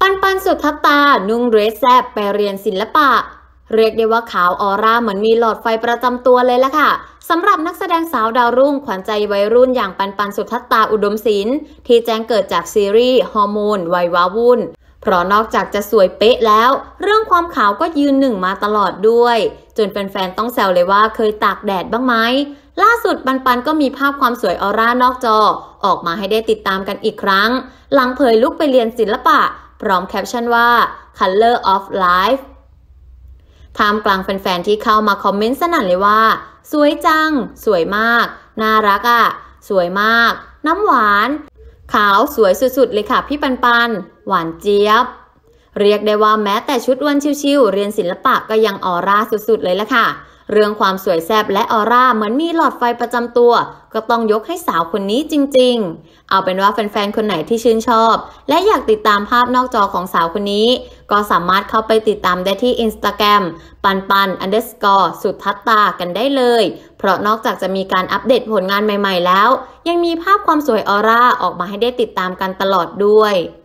ปันปันสุทธัตตานุ่งเดรสแซ่บไปเรียนศิลปะเรียกได้ว่าขาวออร่าเหมือนมีหลอดไฟประจำตัวเลยล่ะค่ะสำหรับนักแสดงสาวดาวรุ่งขวัญใจวัยรุ่นอย่างปันปันสุทธัตตาอุดมศิลป์ที่แจ้งเกิดจากซีรีส์ฮอร์โมนวัยว้าวุ่นเพราะนอกจากจะสวยเป๊ะแล้วเรื่องความขาวก็ยืนหนึ่งมาตลอดด้วยจนแฟนๆต้องแซวเลยว่าเคยตากแดดบ้างไหมล่าสุดปันปันก็มีภาพความสวยออร่านอกจอออกมาให้ได้ติดตามกันอีกครั้งหลังเผยลุคไปเรียนศิลปะพร้อมแคปชั่นว่า Color of Life ท่ามกลางแฟนๆที่เข้ามาคอมเมนต์สนั่นเลยว่าสวยจังสวยมากน่ารักสวยมากน้ำหวานขาวสวยสุดๆเลยค่ะพี่ปันปันหวานเจี๊ยบเรียกได้ว่าแม้แต่ชุดวันชิวๆเรียนศิลปะก็ยังออร่าสุดๆเลยละค่ะเรื่องความสวยแซ่บและออร่าเหมือนมีหลอดไฟประจำตัวก็ต้องยกให้สาวคนนี้จริงๆเอาเป็นว่าแฟนๆคนไหนที่ชื่นชอบและอยากติดตามภาพนอกจอของสาวคนนี้ก็สามารถเข้าไปติดตามได้ที่ Instagram ปันปัน_สุทธัตตากันได้เลยเพราะนอกจากจะมีการอัปเดตผลงานใหม่ๆแล้วยังมีภาพความสวยออร่าออกมาให้ได้ติดตามกันตลอดด้วย